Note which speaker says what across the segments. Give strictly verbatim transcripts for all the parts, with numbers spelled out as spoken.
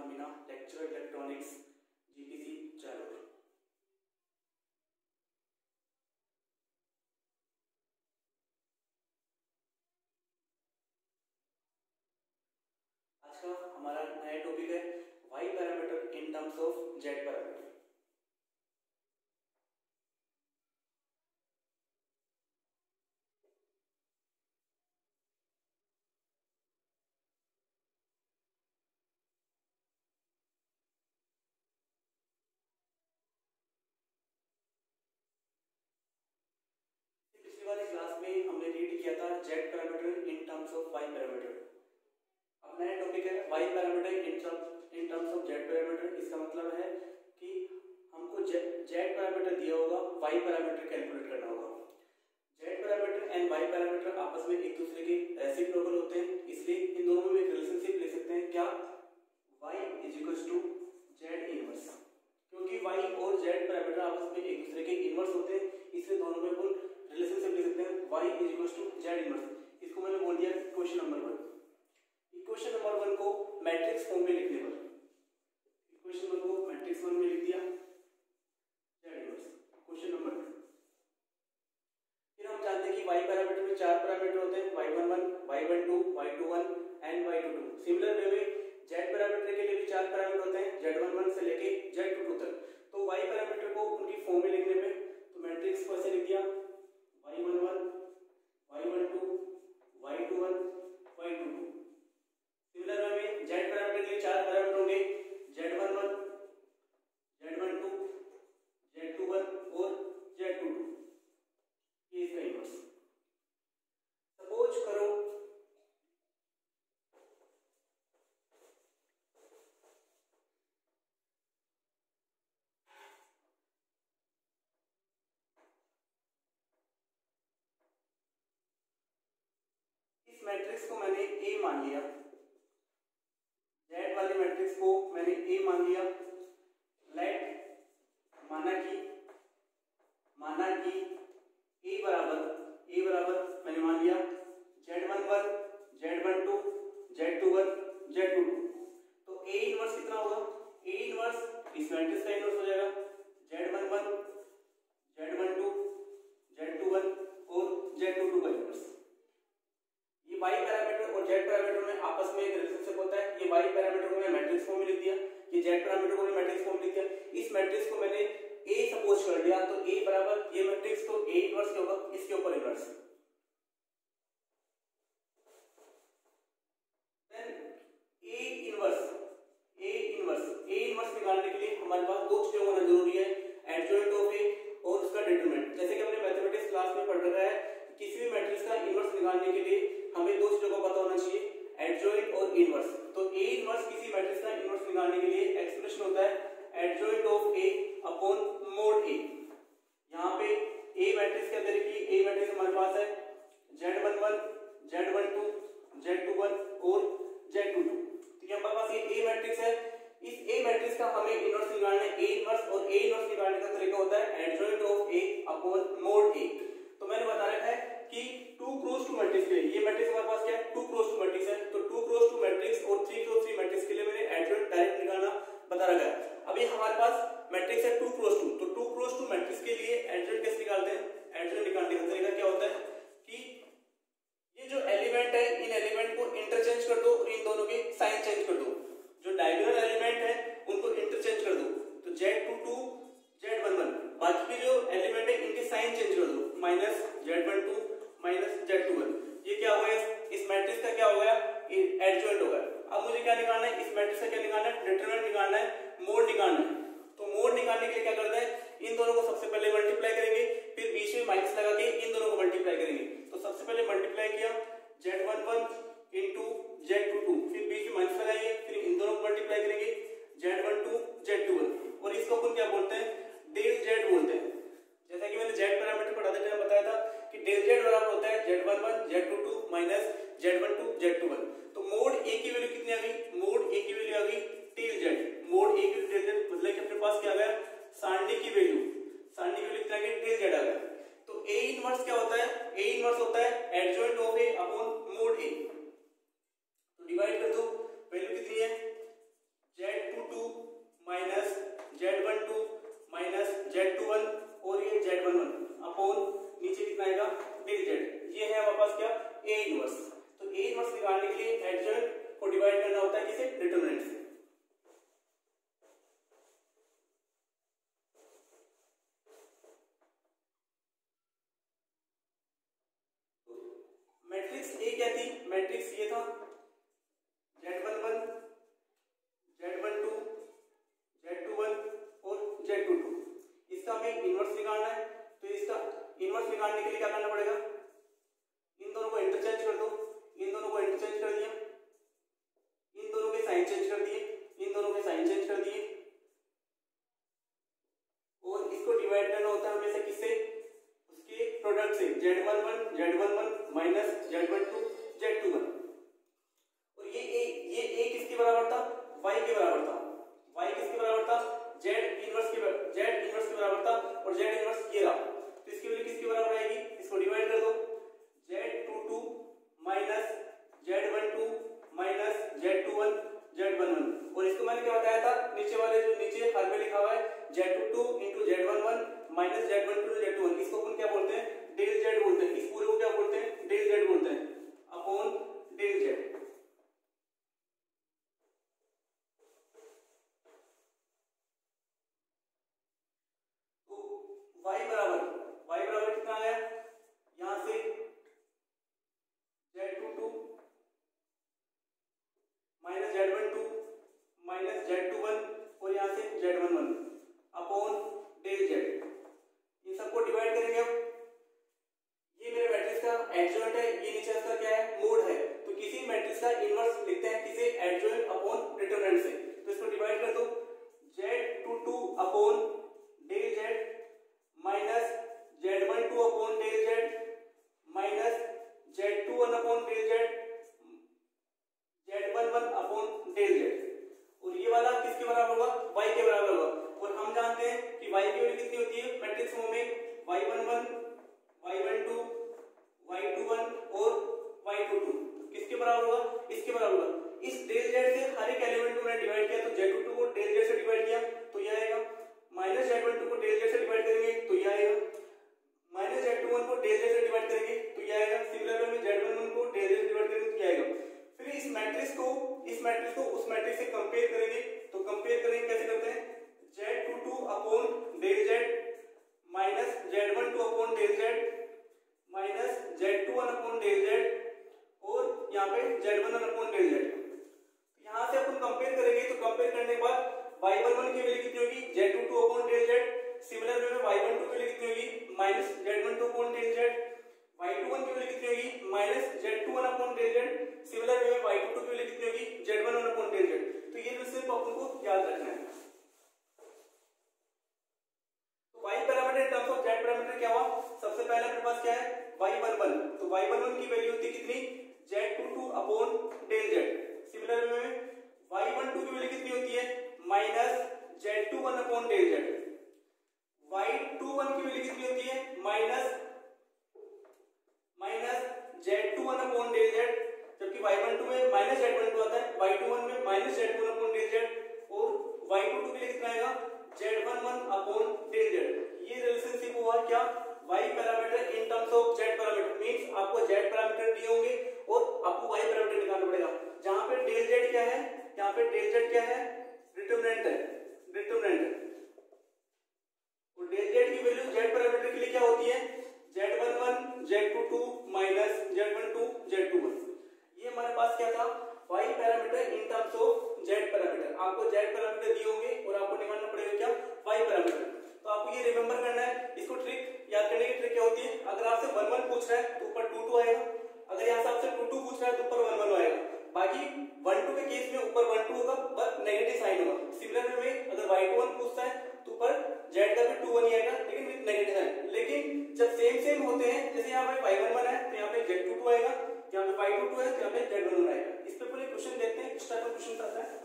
Speaker 1: Kumar Meena, lecturer electronics, GPC Jalore. आज का हमारा नया टॉपिक है Y parameter in terms of Z parameter. पिछली वाली क्लास में हमने रीड किया था Z parameter in terms of Y parameter. अब नया टॉपिक है Y parameter in terms in terms of Z parameter. इसका मतलब है कि हमको जेड पैरामीटर दिया होगा, वाई पैरामीटर कैलकुलेट करना होगा। Z parameter and Y parameter आपस में एक दूसरे के रेसिप्रोकल होते हैं, इसलिए इन दोनों में एक रिलेशनशिप ले सकते हैं। क्या? y is equal to Z inverse. क्योंकि y और z पैरामीटर आपस में एक दूसरे के इनवर्स होते हैं, इसलिए दोनों में अपन रिलेशनशिप ले सकते हैं y is equal to Z inverse. इसको मैंने बोल दिया question number one. Equation number one को मैट्रिक्स फॉर्म में लिखने पर इक्वेशन वन को मैट्रिक्स फॉर्म में लिख दिया Z inverse. Question number two, फिर हम जानते हैं कि y पैरामीटर में चार पैरामीटर होते हैं, Y one one, Y one two, Y two one and Y two two. Similar way में z पैरामीटर के लिए भी चार पैरामीटर होते हैं, जेड वन वन से लेके जेड टू टू तक। तो y पैरामीटर को उनकी फॉर्म में लिखने पे तो मैट्रिक्स को ऐसे लिख दिया Y one one, Y one two, Y two one, Y two two. Similar way में z पैरामीटर के लिए चार पैरामीटर होंगे, Z one one, Z one two, Z two one और जेड टू टू। ये इसका इनवर्स। सपोज करो इस मैट्रिक्स को मैंने A मान लिया, Z वाली मैट्रिक्स को मैंने A मान लिया। लेट माना कि माना कि A बराबर A बराबर मैंने मान लिया Z one one, Z one two, Z two one, Z two two. तो A इनवर्स कितना होगा? A इनवर्स इस मैट्रिक्स का इनवर्स हो जाएगा Z one one, Z one two, Z two one और जेड टू टू का इनवर्स। ये y पैरामीटर और z पैरामीटर में आपस में एक रिलेशनशिप होता है। ये y पैरामीटर को मैंने मैट्रिक्स फॉर्म में लिख दिया, ये z पैरामीटर को मैंने मैट्रिक्स फॉर्म में लिख दिया। इस मैट्रिक्स को मैंने A सपोज कर दिया, तो A बराबर ये मैट्रिक्स तो A इनवर्स क्या होगा? इसके ऊपर inverse. Then A inverse A inverse A inverse निकालने के लिए हमारे पास दो चीजें होना जरूरी है, एडजॉइंट ऑफ A और उसका डिटरमिनेंट। जैसे कि हमने मैथमेटिक्स क्लास में पढ़ रखा है, किसी भी मैट्रिक्स का इनवर्स निकालने के लिए हमें दो चीजों का पता होना चाहिए, एडजॉइंट और इनवर्स। तो A इनवर्स किसी मैट्रिक्स का इनवर्स निकालने के लिए एक्सप्रेशन होता है adjoint of A upon mode A। यहाँ पे A मैट्रिक्स के अंदर की A मैट्रिक्स हमारे पास है Z one one, Z one two, Z two one और जेड टू टू। ठीक है, हमारे पास ये A मैट्रिक्स है। इस A मैट्रिक्स का हमें इनवर्स निकालना है, A इनवर्स, और A इनवर्स निकालने का तरीका होता है adjoint of A upon mode A। तो मैंने बता रखा है कि टू क्रॉस टू मैट्रिक्स के लिए ये मैट्रिक्स हमारे पास क्या है? टू क्रॉस टू मैट्रिक्स है। तो टू क्रॉस टू मैट्रिक्स और थ्री क्रॉस थ्री मैट्रिक्स के लिए मैंने एडजॉइंट डायरेक्ट निकालना बता रखा है। अभी हमारे पास मैट्रिक्स है टू क्रॉस टू, तो टू क्रॉस टू मैट्रिक्स के लिए एडजॉइंट कैसे निकालते हैं? एडजॉइंट निकालने का तरीका क्या होता है कि ये जो एलिमेंट है इन एलिमेंट को इंटरचेंज कर दो और इन दोनों के साइन चेंज कर दो। जो डायगोनल एलिमेंट है उनको इंटरचेंज कर दो, तो Z two two, Z one one, बाकी के जो एलिमेंट है इनके साइन चेंज कर दो, minus Z one two minus Z two one. ये क्या हो गया? इस मैट्रिक्स का क्या हो गया? एडजॉइंट हो गया। अब मुझे क्या निकालना है? इस मैट्रिक्स का क्या निकालना है? डिटरमिनेंट निकालना है, मोड निकालना है। तो मोड निकालने के लिए क्या करना है? इन दोनों को सबसे पहले मल्टीप्लाई करेंगे, फिर बीच में माइनस लगा के इन दोनों को मल्टीप्लाई करेंगे। तो सबसे पहले मल्टीप्लाई किया Z one one into Z two two, फिर बीच में माइनस लगाएंगे, फिर इन दोनों को मल्टीप्लाई करेंगे Z one two, Z two one, और इसको अपन क्या बोलते हैं? डेल जेड बोलते हैं। जैसा कि मैंने जेड पैरामीटर पढ़ाते टाइम बताया था कि डेल जेड बराबर होता है Z one one, Z two two minus Z one two, Z two one. तो मोड A की वैल्यू कितनी आ गई? मोड A की वैल्यू आ गई डेल जेड। मोड A की डेल जेड मतलब कि अपने पास क्या आ गया? सारणी की वैल्यू, सारणी की वैल्यू कितना आ गई? डेल जेड आ गया। तो A इनवर्स क्या होता है? A इनवर्स होता है adjoint of A upon mode A। तो डिवाइड कर दो, वैल्यू कितनी है? जेड निकालना है, तो इसका इनवर्स निकालने के लिए क्या करना पड़ेगा, इन दोनों को इंटरचेंज कर दो, इन दोनों को इंटरचेंज कर दिया, इन दोनों के साइन चेंज कर दिए, इन दोनों के साइन चेंज कर दिए, और इसको डिवाइड करना होता है हमेशा किससे, उसके प्रोडक्ट से, Z one one Z one one minus Z one two Z two one. और ये ए ये ए किसके बराबर था, y के बराबर था, y किसके बराबर था, z इनवर्स के z इनवर्स के बराबर था, और z इनवर्स ये रहा, तो इसकी वैल्यू किसके बराबर आएगी, इसको डिवाइड कर दो, Z two two minus Z one two minus Z two one Z one one. और इसको मैंने क्या बताया था, नीचे वाले जो नीचे हर में लिखा हुआ है Z two two into Z one one minus Z one two Z two one, इसको अपन क्या बोलते हैं, डेल जेड बोलते हैं, इस पूरे को क्या बोलते हैं, डेल जेड बोलते हैं, अपॉन डेल जेड। y बराबर y बराबर कितना आया, यहां से Z two two minus Z one two minus Z two one, और यहां से Z one one upon del Z. इन सबको डिवाइड करेंगे। अब ये मेरे मैट्रिक्स का एडजॉइंट है, ये नीचे इसका क्या है, मोड है, तो किसी मैट्रिक्स का इनवर्स लिखते हैं किसे, एडजॉइंट अपॉन डिटरमिनेंट से, तो इसको डिवाइड कर दो, Z two two upon del Z minus Z one two upon del Z minus Z two one upon del Z Z one one upon del Z. और ये वाला किसके बराबर होगा, y के बराबर होगा, और हम जानते हैं कि y की वैल्यू कितनी होती है मैट्रिक्स फॉर्म में, Y one one Y one two Y two one और वाई टू टू, किसके बराबर होगा, इसके बराबर होगा। इस डेल जेड से हर एक एलिमेंट को मैंने डिवाइड किया, तो जेड टू टू को डेल जेड से डिवाइड किया तो ये आएगा, माइनस जेड वन टू को डेल जेड से डिवाइड करेंगे तो ये आएगा, माइनस जेड टू वन को डेल जेड से डिवाइड करेंगे तो ये आएगा, सिमिलर में जेड वन वन को डेल जेड से डिवाइड करेंगे तो ये आएगा। फिर इस मैट्रिक्स को इस मैट्रिक्स को उस मैट्रिक्स से कंपेयर करेंगे, तो कंपेयर करेंगे कैसे करते हैं, Z two two upon del Z minus Z one two upon del Z minus Z two one upon del Z, और यहाँ पे Z one one upon del Z. यहाँ से अपन कंपेयर करेंगे, तो कंपेयर करने के बाद वाई वन वन की वैल्यू कितनी होगी, Z two two upon del Z, similar way में वाई वन टू की वैल्यू कितनी होगी, minus Z one two upon del Z, Y two one की वैल्यू कितनी होगी, minus Z two one upon del Z, similar way में Y two two की value कितनी होगी, Z one one upon del Z. तो ये जो सिर्फ अपन को याद रखना है। तो y parameter in terms of z parameter क्या हुआ, सबसे पहले अपने पास क्या है, वाई वन वन, तो वाई वन वन की वैल्यू होती है कितनी, Z two two upon del Z, similar way में वाई वन टू की वैल्यू कितनी होती है, minus Z two one upon del Z, Y two one की वैल्यू कितनी होती है, minus minus Z two one upon del Z, जबकि वाई वन टू में माइनस जेड वन टू आता है, वाई टू वन में minus Z two one upon del Z, और वाई टू टू के लिए कितना आएगा, Z one one upon del Z. ये रिलेशनशिप हुआ क्या, y parameter in terms of z parameter, means आपको z पैरामीटर दिए होंगे और आपको y पैरामीटर निकालना पड़ेगा। जहां पे डेल z क्या है, यहाँ पे डेल z क्या है, डिटरमिनेंट है, डिटरमिनेंट है, और डेल z की वैल्यू z पैरामीटर के लिए क्या होती है, Z one one Z two two minus Z one two Z two one. ये हमारे पास क्या था, y parameter in terms of z parameter. आपको z पैरामीटर दिए होंगे और आपको निकालना पड़ेगा क्या, y पैरामीटर। तो आपको ये रिमेंबर करना है। इसको ट्रिक याद करने की ट्रिक क्या होती है, अगर आपसे वन वन पूछ रहा है तो ऊपर टू टू आएगा, अगर यहाँ से आपसे टू टू पूछ रहा है तो ऊपर वन वन आएगा, बाकी वन टू के केस में ऊपर वन टू होगा बट नेगेटिव साइन होगा। सिमिलर में अगर वाई टू वन पूछता है तो ऊपर जेड का भी टू वन ही आएगा लेकिन विद नेगेटिव साइन। लेकिन जब सेम सेम होते हैं, जैसे यहाँ पे वाई वन वन है तो यहाँ पे जेड टू टू आएगा, यहाँ पे वाई टू टू है तो यहाँ पे जेड वन वन आएगा। इस पे पूरे क्वेश्चन देखते हैं, किस टाइप का क्वेश्चन आता है।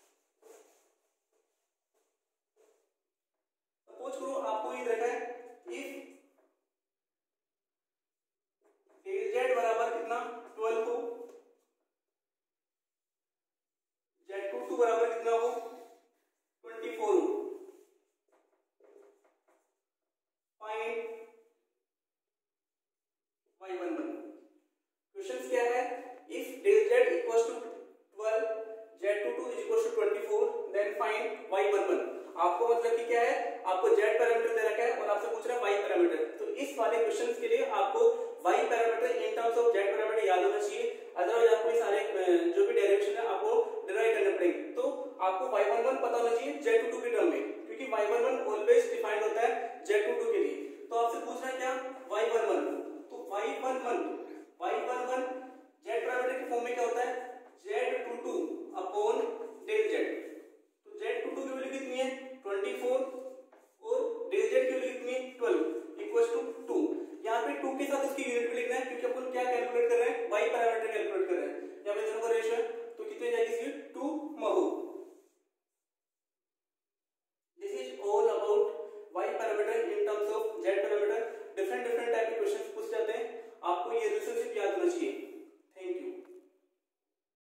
Speaker 1: सपोज करो आपको ये देखा है, इफ डेल जेड बराबर कितना ट्वेल्व हो, जेड टू टू बराबर कितना हो ट्वेंटी फोर हो, find Y one one. Question क्या है, if del Z equals to twelve, Z two two is equals to twenty four, then find Y one one. आपको मतलब कि क्या है, आपको z पैरामीटर दे रखा है और आपसे पूछ रहा है y पैरामीटर। तो इस वाले क्वेश्चंस के लिए आपको y parameter in terms of z parameter याद होना चाहिए, अदरवाइज आपको सारे जो भी डेरिवेशन है आपको डिराइव करने पड़ेंगे। तो आपको वाई वन वन पता होना चाहिए जेड टू टू के टर्म में, क्योंकि Y one one always defined होता है जेड टू टू के लिए। पूछ रहा है क्या, वाई वन वन, तो Y one one Y one one Z parameter की फॉर्म में क्या होता है,